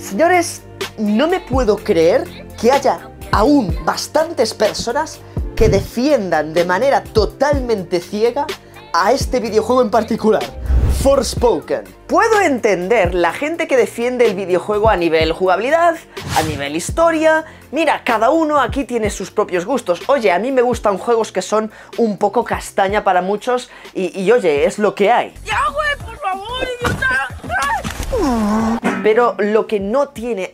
Señores, no me puedo creer que haya aún bastantes personas que defiendan de manera totalmente ciega a este videojuego en particular, Forspoken. Puedo entender la gente que defiende el videojuego a nivel jugabilidad, a nivel historia. Mira, cada uno aquí tiene sus propios gustos. Oye, a mí me gustan juegos que son un poco castaña para muchos y oye, es lo que hay. ¡Ya, güey, por favor, idiota! Pero lo que no tiene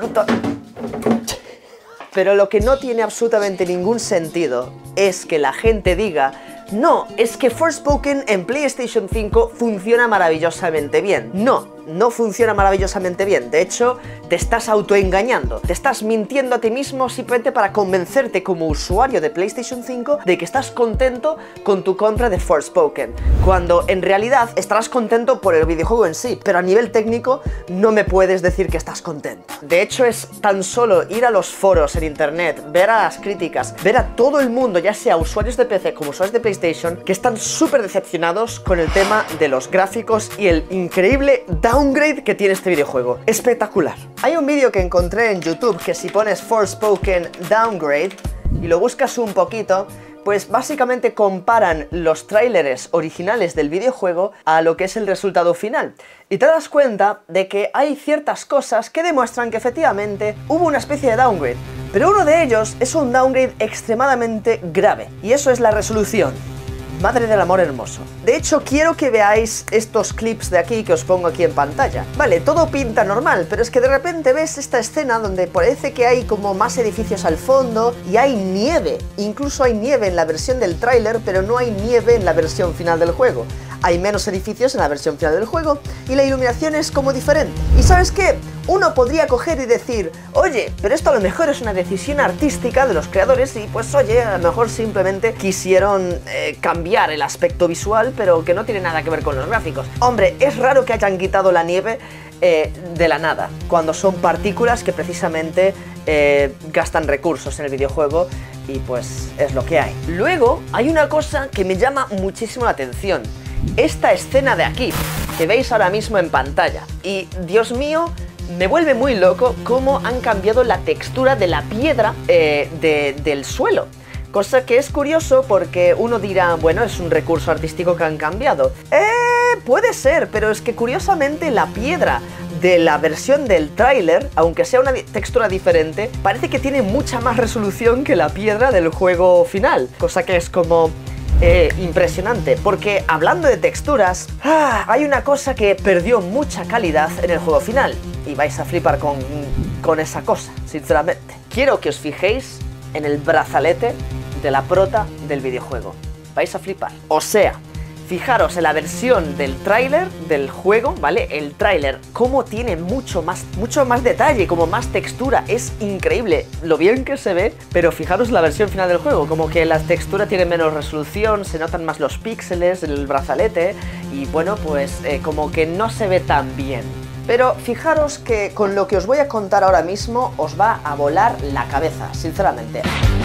absolutamente ningún sentido es que la gente diga: no, es que Forspoken en PlayStation 5 funciona maravillosamente bien. No funciona maravillosamente bien. De hecho, te estás autoengañando. Te estás mintiendo a ti mismo simplemente para convencerte como usuario de PlayStation 5 de que estás contento con tu compra de Forspoken, cuando en realidad estarás contento por el videojuego en sí, pero a nivel técnico no me puedes decir que estás contento. De hecho, es tan solo ir a los foros en internet, ver a las críticas, ver a todo el mundo, ya sea usuarios de PC como usuarios de PlayStation, que están súper decepcionados con el tema de los gráficos y el increíble downgrade que tiene este videojuego. Espectacular. Hay un vídeo que encontré en YouTube que si pones Forspoken downgrade y lo buscas un poquito, pues básicamente comparan los tráileres originales del videojuego a lo que es el resultado final. Y te das cuenta de que hay ciertas cosas que demuestran que efectivamente hubo una especie de downgrade. Pero uno de ellos es un downgrade extremadamente grave, y eso es la resolución. Madre del amor hermoso. De hecho, quiero que veáis estos clips de aquí que os pongo aquí en pantalla. Vale, todo pinta normal, pero es que de repente ves esta escena donde parece que hay como más edificios al fondo y hay nieve. Incluso hay nieve en la versión del tráiler, pero no hay nieve en la versión final del juego. Hay menos edificios en la versión final del juego y la iluminación es como diferente. ¿Y sabes qué? Uno podría coger y decir: oye, pero esto a lo mejor es una decisión artística de los creadores y pues oye, a lo mejor simplemente quisieron cambiar el aspecto visual, pero que no tiene nada que ver con los gráficos. Hombre, es raro que hayan quitado la nieve de la nada, cuando son partículas que precisamente gastan recursos en el videojuego, y pues es lo que hay. Luego, hay una cosa que me llama muchísimo la atención. Esta escena de aquí, que veis ahora mismo en pantalla. Y, Dios mío, me vuelve muy loco cómo han cambiado la textura de la piedra del suelo. Cosa que es curioso porque uno dirá, bueno, es un recurso artístico que han cambiado. Puede ser, pero es que curiosamente la piedra de la versión del tráiler, aunque sea una textura diferente, parece que tiene mucha más resolución que la piedra del juego final. Cosa que es como impresionante, porque hablando de texturas, hay una cosa que perdió mucha calidad en el juego final, y vais a flipar con esa cosa, sinceramente. Quiero que os fijéis en el brazalete de la prota del videojuego. Vais a flipar. O sea, fijaros en la versión del tráiler del juego, ¿vale? El tráiler, cómo tiene mucho más detalle, como más textura. Es increíble lo bien que se ve, pero fijaros la versión final del juego, como que la textura tiene menos resolución, se notan más los píxeles, el brazalete, y bueno, pues como que no se ve tan bien. Pero fijaros que con lo que os voy a contar ahora mismo os va a volar la cabeza, sinceramente.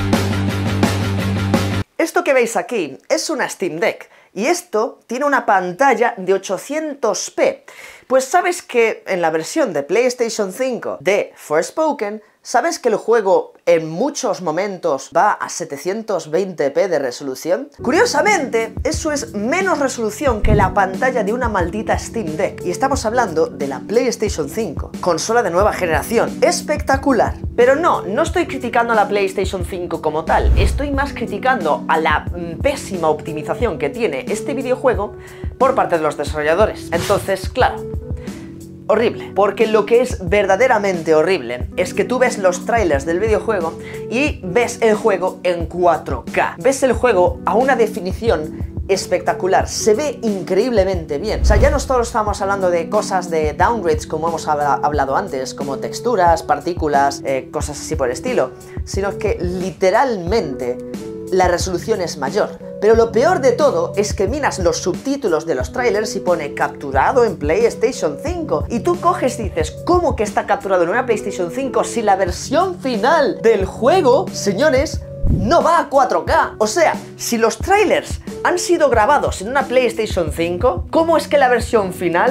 Esto que veis aquí es una Steam Deck, y esto tiene una pantalla de 800p. Pues sabes que en la versión de PlayStation 5 de Forspoken, ¿sabes que el juego en muchos momentos va a 720p de resolución? Curiosamente, eso es menos resolución que la pantalla de una maldita Steam Deck. Y estamos hablando de la PlayStation 5, consola de nueva generación. Espectacular. Pero no estoy criticando a la PlayStation 5 como tal. Estoy más criticando a la pésima optimización que tiene este videojuego por parte de los desarrolladores. Entonces, claro, horrible, porque lo que es verdaderamente horrible es que tú ves los trailers del videojuego y ves el juego en 4K. Ves el juego a una definición espectacular, se ve increíblemente bien. O sea, ya no solo estamos hablando de cosas de downgrades como hemos hablado antes, como texturas, partículas, cosas así por el estilo, sino que literalmente la resolución es mayor. Pero lo peor de todo es que miras los subtítulos de los trailers y pone capturado en PlayStation 5. Y tú coges y dices, ¿cómo que está capturado en una PlayStation 5 si la versión final del juego, señores, no va a 4K? O sea, si los trailers han sido grabados en una PlayStation 5, ¿cómo es que la versión final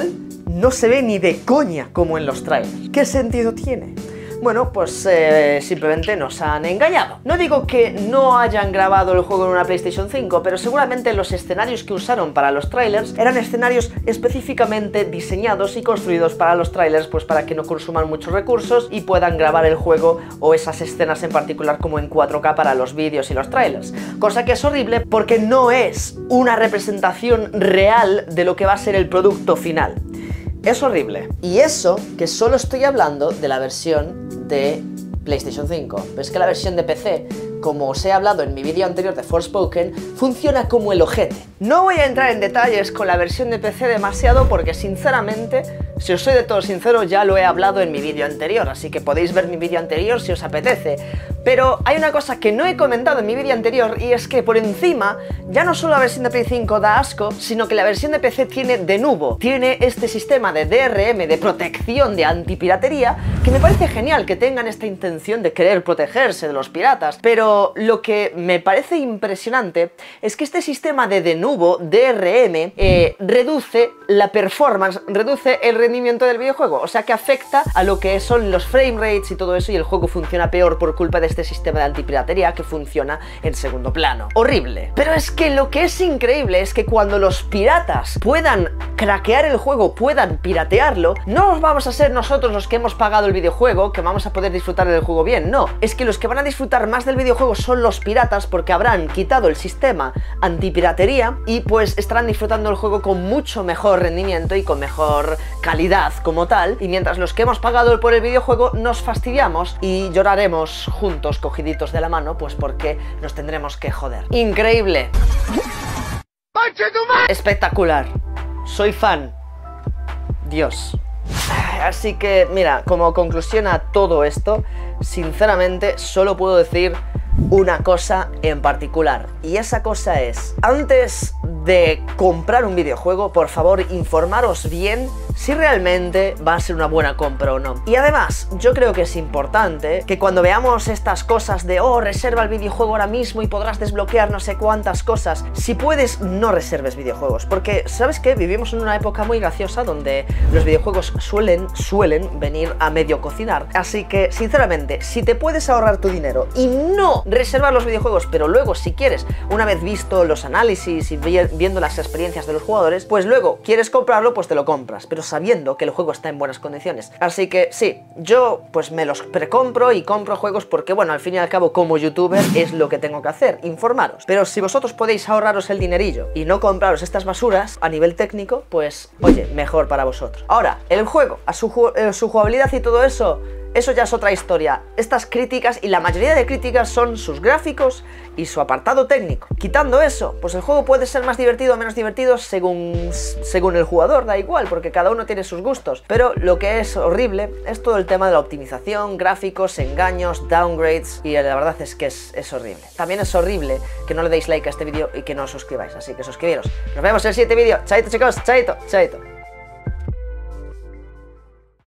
no se ve ni de coña como en los trailers. ¿Qué sentido tiene? Bueno, pues simplemente nos han engañado. No digo que no hayan grabado el juego en una PlayStation 5, pero seguramente los escenarios que usaron para los trailers eran escenarios específicamente diseñados y construidos para los trailers, pues para que no consuman muchos recursos y puedan grabar el juego o esas escenas en particular como en 4K para los vídeos y los trailers. Cosa que es horrible porque no es una representación real de lo que va a ser el producto final. Es horrible. Y eso que solo estoy hablando de la versión de PlayStation 5. Pero es que la versión de PC, como os he hablado en mi vídeo anterior de Forspoken, funciona como el ojete. No voy a entrar en detalles con la versión de PC demasiado porque sinceramente, si os soy de todo sincero, ya lo he hablado en mi vídeo anterior, así que podéis ver mi vídeo anterior si os apetece. Pero hay una cosa que no he comentado en mi vídeo anterior y es que por encima, ya no solo la versión de Play 5 da asco, sino que la versión de PC tiene Denuvo, tiene este sistema de DRM, de protección, de antipiratería, que me parece genial que tengan esta intención de querer protegerse de los piratas, pero lo que me parece impresionante es que este sistema de Denuvo, DRM, reduce la performance, reduce el rendimiento del videojuego, o sea que afecta a lo que son los frame rates y todo eso, y el juego funciona peor por culpa de este sistema de antipiratería que funciona en segundo plano. Horrible. Pero es que lo que es increíble es que cuando los piratas puedan craquear el juego, puedan piratearlo, no vamos a ser nosotros los que hemos pagado el videojuego, que vamos a poder disfrutar del juego bien, no. Es que los que van a disfrutar más del videojuego son los piratas porque habrán quitado el sistema antipiratería y pues estarán disfrutando el juego con mucho mejor rendimiento y con mejor calidad como tal, y mientras los que hemos pagado por el videojuego nos fastidiamos y lloraremos juntos cogiditos de la mano, pues porque nos tendremos que joder. Increíble. Espectacular. Soy fan. Dios. Así que, mira, como conclusión a todo esto, sinceramente solo puedo decir una cosa en particular, y esa cosa es: antes de comprar un videojuego, por favor, informaros bien si realmente va a ser una buena compra o no. Y además, yo creo que es importante que cuando veamos estas cosas de reserva el videojuego ahora mismo y podrás desbloquear no sé cuántas cosas, si puedes, no reserves videojuegos, porque, ¿sabes qué? Vivimos en una época muy graciosa donde los videojuegos suelen venir a medio cocinar. Así que, sinceramente, si te puedes ahorrar tu dinero y no reservar los videojuegos, pero luego, si quieres, una vez visto los análisis y viendo las experiencias de los jugadores, pues luego quieres comprarlo, pues te lo compras, pero sabiendo que el juego está en buenas condiciones. Así que sí, yo pues me los precompro y compro juegos porque, bueno, al fin y al cabo, como youtuber es lo que tengo que hacer, informaros. Pero si vosotros podéis ahorraros el dinerillo y no compraros estas basuras a nivel técnico, pues oye, mejor para vosotros. Ahora, el juego, a su jugabilidad y todo eso, eso ya es otra historia. Estas críticas, y la mayoría de críticas, son sus gráficos y su apartado técnico. Quitando eso, pues el juego puede ser más divertido o menos divertido según el jugador, da igual, porque cada uno tiene sus gustos. Pero lo que es horrible es todo el tema de la optimización, gráficos, engaños, downgrades, y la verdad es que es horrible. También es horrible que no le deis like a este vídeo y que no os suscribáis, así que suscribiros. Nos vemos en el siguiente vídeo. Chaito, chicos, chaito, chaito.